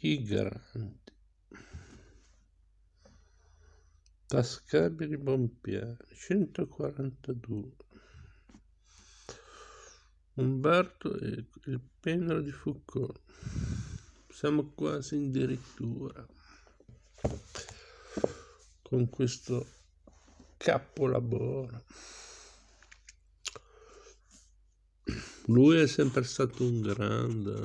I grandi. Tascabili Bompiani, 142. Umberto Eco, il Penero di Foucault. Siamo quasi in dirittura con questo capolavoro. Lui è sempre stato un grande.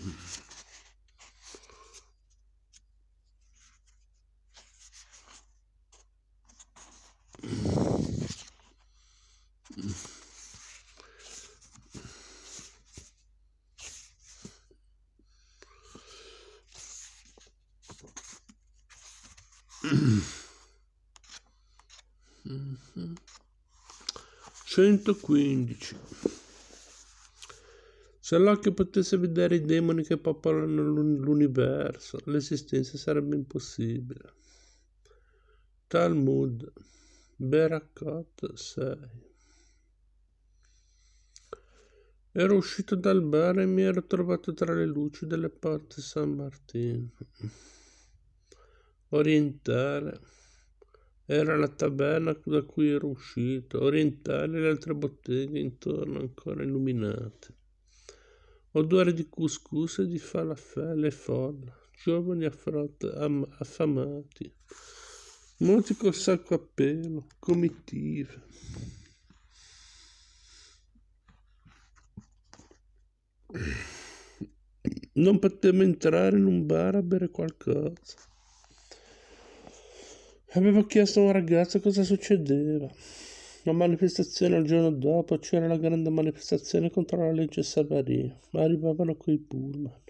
Mm-hmm. 115. Se l'occhio potesse vedere i demoni che popolano l'universo, l'esistenza sarebbe impossibile. Talmud, Berakot 6. Ero uscito dal bar e mi ero trovato tra le luci delle porte San Martino. Orientale era la taverna da cui ero uscito, orientali le altre botteghe intorno ancora illuminate. Odore di couscous e di falafel e folla, giovani affamati, molti col sacco a pelo, comitive. Non potevo entrare in un bar a bere qualcosa. Avevo chiesto a un ragazzo cosa succedeva. La manifestazione il giorno dopo c'era la grande manifestazione contro la legge Savary. Arrivavano coi pullman.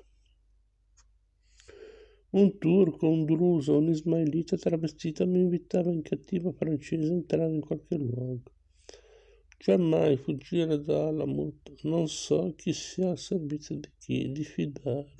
Un turco, un druso, un ismailita travestito mi invitava in cattiva francese a entrare in qualche luogo. Giammai fuggire da Alamut. Non so chi sia al servizio di chi, di fidare.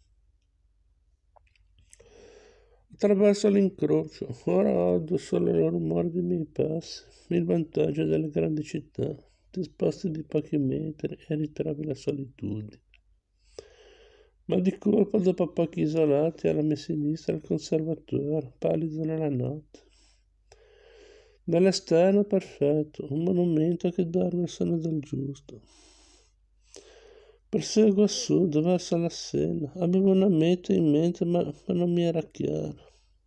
Attraverso l'incrocio, ora odo solo il rumore dei miei passi, il vantaggio delle grandi città, disposti di pochi metri e ritrovi la solitudine. Ma di colpo, dopo pochi isolati, alla mia sinistra il conservatore, pallido nella notte. Dall'esterno perfetto, un monumento che dorme il sonno del giusto. Proseguo a sud, verso la Senna. Avevo una meta in mente, ma non mi era chiaro.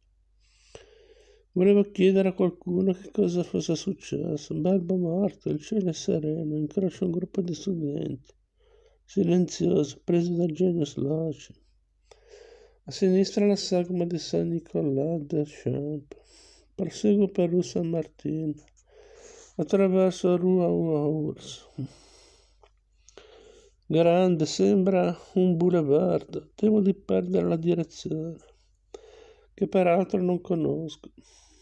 Volevo chiedere a qualcuno che cosa fosse successo. Belbo morto, il cielo è sereno, incrocio un gruppo di studenti, silenzioso, presi dal genio Loci. A sinistra la sagoma di San Nicolas de Champs. Proseguo per Rue San Martino, attraverso Rue Ours. Grande, sembra un boulevard. Temo di perdere la direzione, che peraltro non conosco.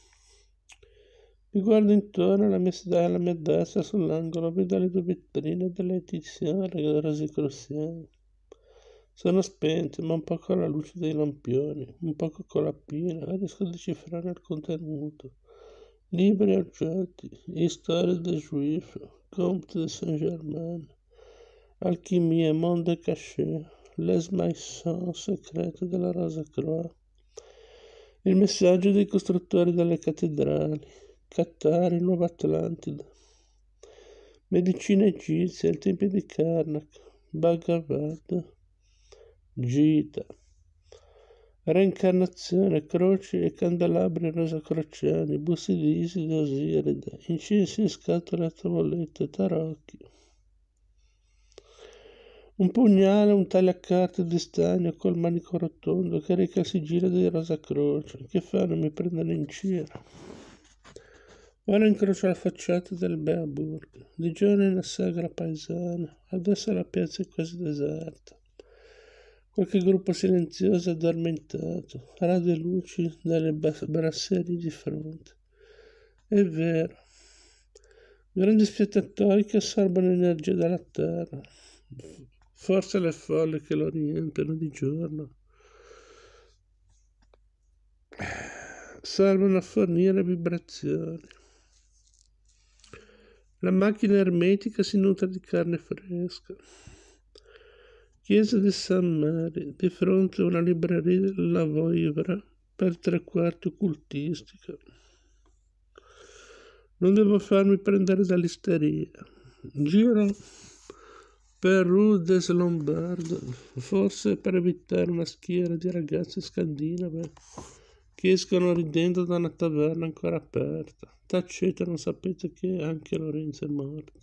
Mi guardo intorno alla mia destra sull'angolo, vedo le due vetrine delle Tiziane e Rosicruciani. Sono spente, ma un po' con la luce dei lampioni, un poco con la pila, riesco a decifrare il contenuto. Libri e oggetti, Histoire des Juifs, Comte de Saint-Germain, Alchimie, Monde Caché, Les Maisons Secrete della Rosa Croix, il messaggio dei costruttori delle cattedrali, Qatar, Nuova Atlantide, medicina egizia, il tempio di Karnak, Bhagavad Gita, reincarnazione, croci e candelabri rosacrociani, busti di Iside e Osiride, incensi in scatole a tavolette, tarocchi. Un pugnale, un tagliacarte di stagno col manico rotondo che reca il sigillo dei Rosacroce, che fanno mi prendere in giro. Ora incrocio la facciata del Beaburg, di giorno è una sagra paesana, adesso la piazza è quasi deserta. Qualche gruppo silenzioso addormentato, rade luci dalle brasserie di fronte. È vero, grandi spiattatori che assorbono energia dalla terra. Forse le folle che lo riempiono di giorno servono a fornire vibrazioni. La macchina ermetica si nutre di carne fresca. Chiesa di San Mary, di fronte a una libreria La Voivra per 3/4 occultistica. Non devo farmi prendere dall'isteria. Giro per Rue des Lombards, forse per evitare una schiera di ragazze scandinave che escono ridendo da una taverna ancora aperta. Tacete, non sapete che anche Lorenzo è morta.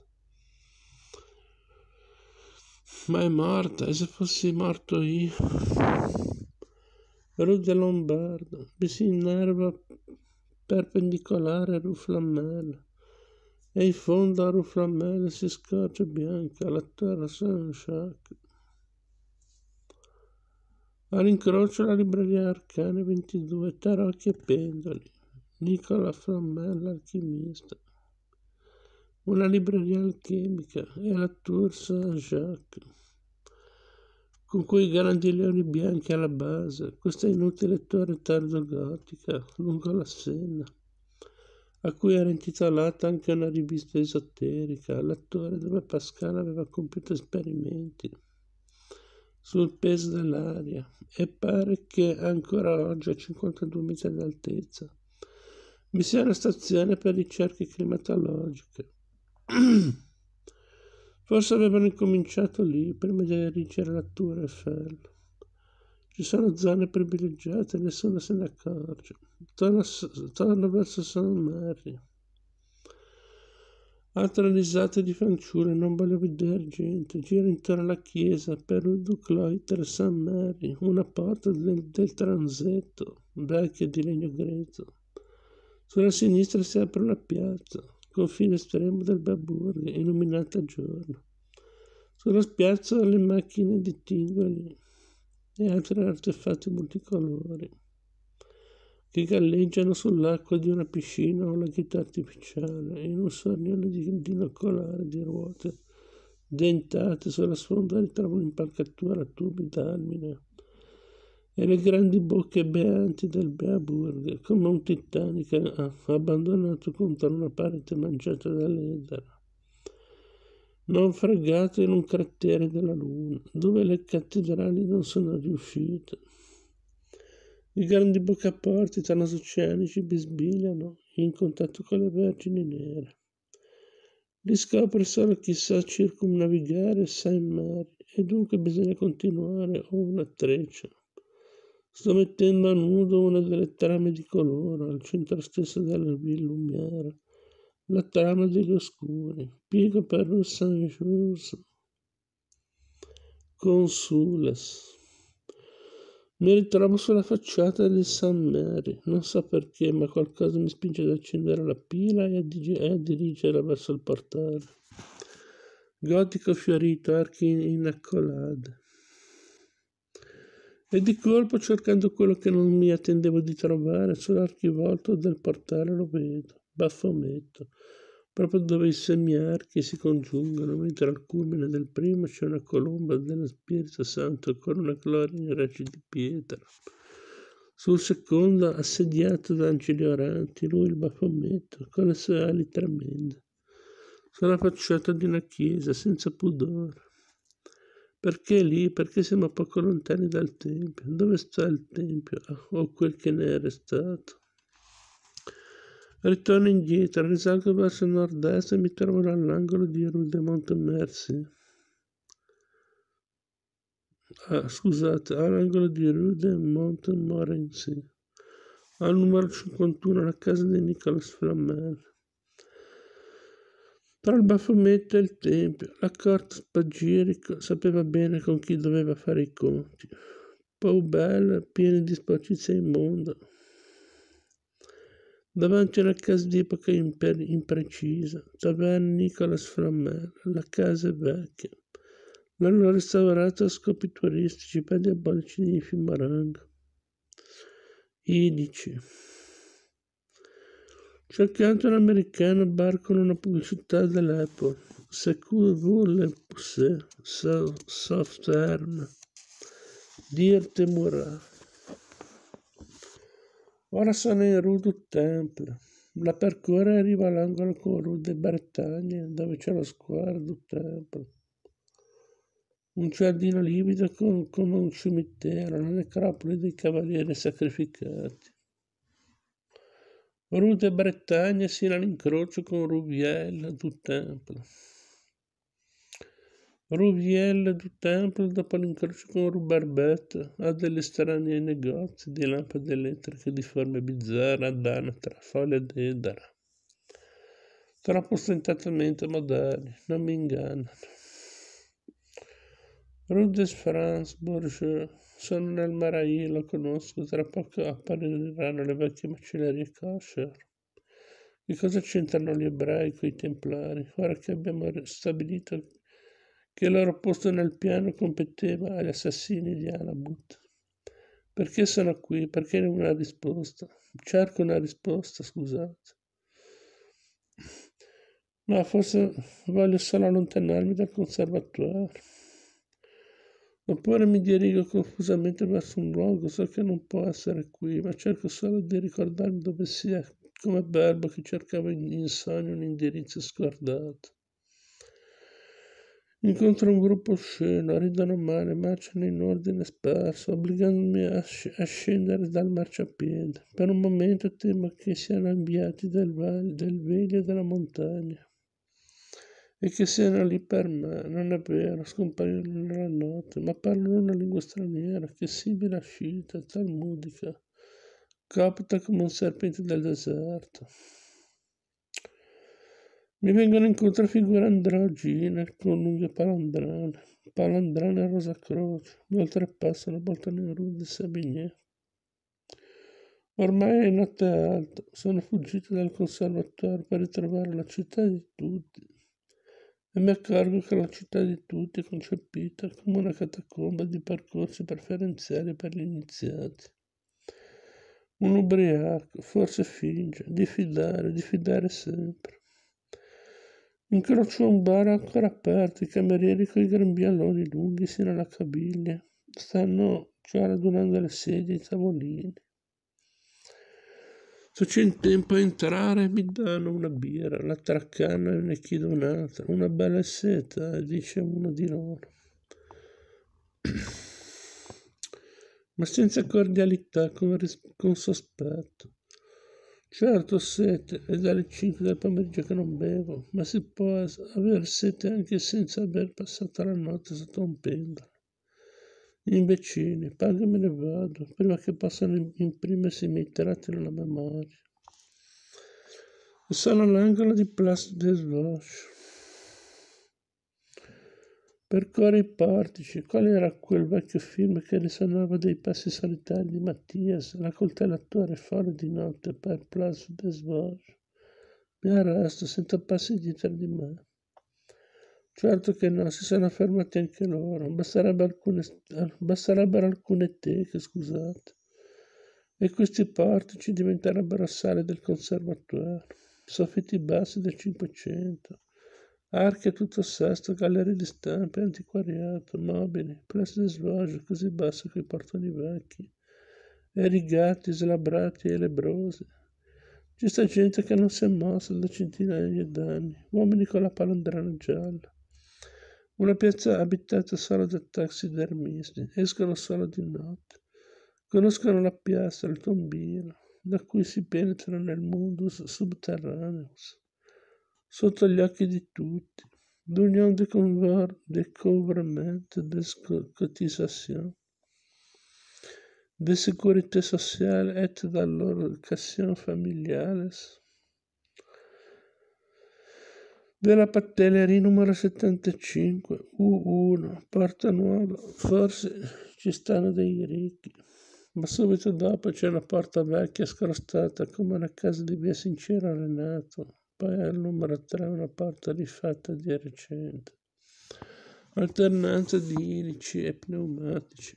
Ma è morta, e se fossi morto io? Rue des Lombards, mi si innerva perpendicolare a Rue Flamel, e in fondo a Rue Flamel si scorge bianca la terra Saint-Jacques. All'incrocio la libreria Arcane 22, tarocchi e pendoli, Nicola Flamel, alchimista. Una libreria alchemica e la Tour Saint-Jacques, con quei grandi leoni bianchi alla base, questa inutile torre tardo-gotica lungo la Senna, a cui era intitolata anche una rivista esoterica, la torre dove Pascal aveva compiuto esperimenti sul peso dell'aria, e pare che ancora oggi a 52 metri d'altezza vi sia una stazione per ricerche climatologiche. Forse avevano incominciato lì prima di erigere la Tour Eiffel. Ci sono zone privilegiate e nessuno se ne accorge. Torno verso San Mary. Altre risate di fanciulle, non voglio vedere gente. Giro intorno alla chiesa per Rue du Cloître e San Mary, una porta del transetto, vecchia di legno grezzo. Sulla sinistra si apre una piazza, confine estremo del Baburg, illuminata a giorno. Sulla spiazza le macchine di tingoli e altri artefatti multicolori che galleggiano sull'acqua di una piscina o laghetto artificiale in un sornione di binocolare di ruote dentate. Sulla sponda ritrovo un'impalcatura a tubi d'almine e le grandi bocche beanti del Beaburg, come un Titanic abbandonato contro una parete mangiata dall'edera, naufragato in un cratere della luna, dove le cattedrali non sono riuscite. I grandi boccaporti transoceanici bisbigliano in contatto con le vergini nere. Li scopre solo chi sa circumnavigare Saint Mary, e dunque bisogna continuare o una treccia. Sto mettendo a nudo una delle trame di colore al centro stesso della Ville Lumière, la trama degli oscuri. Piego per Rue Saint-Just, Consules. Mi ritrovo sulla facciata di San Mary, non so perché, ma qualcosa mi spinge ad accendere la pila e a dirigerla verso il portale. Gotico fiorito, archi in accolade. E di colpo, cercando quello che non mi attendevo di trovare, sull'archivolto del portale lo vedo, Baffometto, proprio dove i semiarchi si congiungono, mentre al culmine del primo c'è una colomba dello Spirito Santo con una gloria in regi di pietra. Sul secondo, assediato da angeli oranti, lui il Baffometto, con le sue ali tremende, sulla facciata di una chiesa, senza pudore. Perché lì? Perché siamo poco lontani dal Tempio. Dove sta il Tempio? O quel che ne è restato? Ritorno indietro, risalgo verso nord-est e mi trovo all'angolo di Rue de Montmorency. All'angolo di Rue de Montmorency. Al numero 51, la casa di Nicolas Flamel. Tra il Baffometto e il Tempio, la corte spagirico sapeva bene con chi doveva fare i conti. Poubelle, pieni di sporcizia immonda. Davanti a una casa di epoca imprecisa, taverna Nicolas Flamel, la casa è vecchia. L'hanno restaurata a scopi turistici per diabolici di Fimarang. Idici. C'è accanto un americano bar con una pubblicità dell'Apple. Secours vous le poussez, sauf terme. Dire te mourra. Ora sono in Rue du Temple. La percorre e arriva all'angolo con Rue de Bretagne, dove c'è lo square du Temple. un giardino livido come un cimitero, la necropoli dei cavalieri sacrificati. Rue de Bretagne sino all'incrocio con Rouvière du Temple. Rouvière du Temple, dopo l'incrocio con Rue Barbette, ha degli strani negozi di lampade elettriche di forme bizzarre ad anatra, foglie d'edera. Troppo stentatamente moderni, non mi ingannano. Rue des France Bourgeois, sono nel Marais, lo conosco, tra poco appariranno le vecchie macellerie kosher. Che cosa c'entrano gli ebrei con i templari? Ora che abbiamo stabilito che il loro posto nel piano competeva agli assassini di Alabut. Perché sono qui? Perché non una risposta? Cerco una risposta, scusate. Ma forse voglio solo allontanarmi dal conservatorio. Oppure mi dirigo confusamente verso un luogo, so che non può essere qui, ma cerco solo di ricordarmi dove sia, come Belbo che cercava in sogno un indirizzo scordato. Incontro un gruppo osceno, ridono male, marciano in ordine sparso, obbligandomi a scendere dal marciapiede. Per un momento temo che siano inviati del veglia della montagna e che siano lì per me. Non è vero, scompaiono nella notte, ma parlano una lingua straniera che è simile a scita, talmudica, copta come un serpente del deserto. Mi vengono incontro figure androgine con lunghe palandrane rosa croce, mi oltrepassano, voltano in rue di Savigny. Ormai è notte alta, sono fuggito dal conservatorio per ritrovare la città di tutti e mi accorgo che la città di tutti è concepita come una catacomba di percorsi preferenziali per gli iniziati. Un ubriaco forse finge di fidare sempre. Incrocio un bar ancora aperto, i camerieri coi grembialoni lunghi sino alla caviglia. Stanno già radunando le sedie e i tavolini. Se c'è in tempo a entrare, mi danno una birra, la traccano e ne chiedo un'altra. Una bella seta, dice uno di loro. Ma senza cordialità, con sospetto. Certo, ho sete, è dalle 5 del pomeriggio che non bevo, ma si può avere sete anche senza aver passato la notte sotto un pendolo. Gli imbecilli, pago e me ne vado, prima che possano imprimersi i miei tratti nella memoria. Sono all'angolo di Place des Vosges. Percorre i portici. Qual era quel vecchio film che risuonava dei passi solitari di Mattias, la coltellatore fuori di notte per Place des Vosges? Mi arresto, sento passi dietro di me. Certo che no, si sono fermati anche loro. Basterebbero alcune teche, scusate. E questi portici diventerebbero sale del conservatorio. Soffitti bassi del Cinquecento. Archi a tutto sesto, gallerie di stampe, antiquariato, mobili, Place des Vosges così basso che portano i vecchi, e rigati, slabrati e lebrosi. C'è sta gente che non si è mossa da centinaia d'anni, uomini con la palandrana gialla. Una piazza abitata solo da taxidermisti, escono solo di notte. Conoscono la piazza, il tombino, da cui si penetra nel mundus subterraneus. Sotto gli occhi di tutti, l'union de couvrement, des cotisations, de sécurité sociale et d'allocations familiales. Della Pattelleria numero 75, U1, Porta Nuova. Forse ci stanno dei ricchi, ma subito dopo c'è una porta vecchia scrostata come una casa di via Sincero Renato. Poi al numero 3 una porta rifatta di recente. Alternanza di ilici e pneumatici.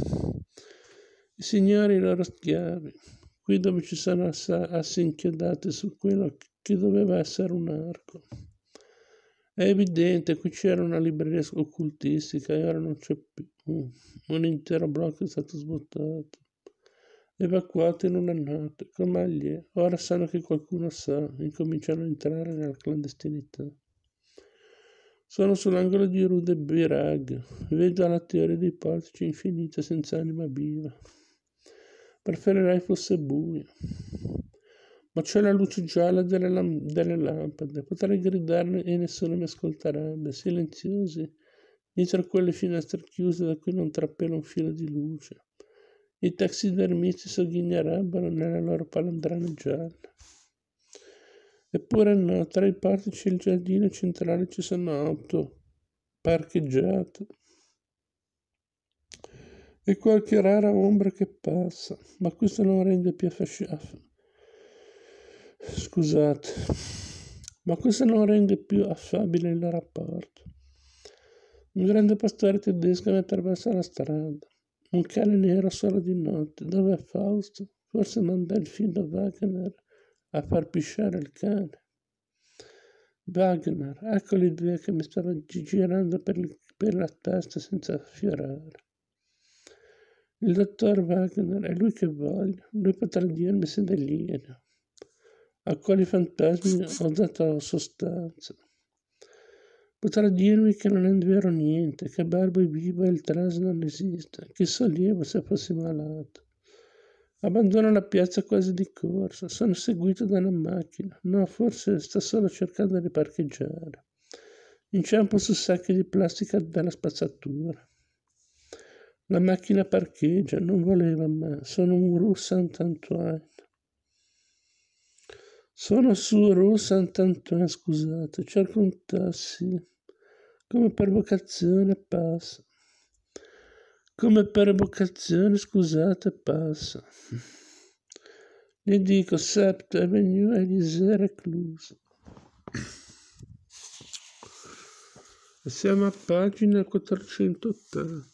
I signori e i loro schiavi. Qui dove ci sono assi inchiodati su quello che doveva essere un arco. È evidente, qui c'era una libreria occultistica e ora non c'è più. Un intero blocco è stato svuotato. Evacuato in una notte, con maglie. Ora sanno che qualcuno sa, incominciano a entrare nella clandestinità. Sono sull'angolo di Rue de Birague. Vedo la teoria dei portici infinita senza anima viva. Preferirei fosse buio. Ma c'è la luce gialla delle lampade. Potrei gridarne e nessuno mi ascolterebbe, silenziosi, dietro quelle finestre chiuse da cui non trappela un filo di luce. I taxidermisti sogghignerebbero nelle loro palandrane gialle. Eppure no, tra i portici e il giardino centrale ci sono auto parcheggiate e qualche rara ombra che passa, ma questo non rende più affabile il rapporto. Un grande pastore tedesco mi attraversa la strada. Un cane nero solo di notte. Dov'è Fausto? Forse manda il figlio Wagner a far pisciare il cane. Wagner, ecco l'idea che mi stava girando per la testa senza affiorare. Il dottor Wagner, è lui che voglio. Lui potrà dirmi se delirio. A quali fantasmi ho dato sostanza. Potrà dirmi che non è vero niente, che Barbo è vivo e il tras non esiste. Che sollievo se fossi malato. Abbandono la piazza quasi di corsa. Sono seguito da una macchina. No, forse sta solo cercando di parcheggiare. Inciampo su sacchi di plastica dalla spazzatura. La macchina parcheggia, non voleva me. Sono un Rue Saint-Antoine. Sono su Rue Saint-Antoine, scusate. Cerco un taxi. Come per vocazione passa. Come per vocazione, scusate, passa. Gli dico Sept Avenue Élysée Recluse. Siamo a pagina 480.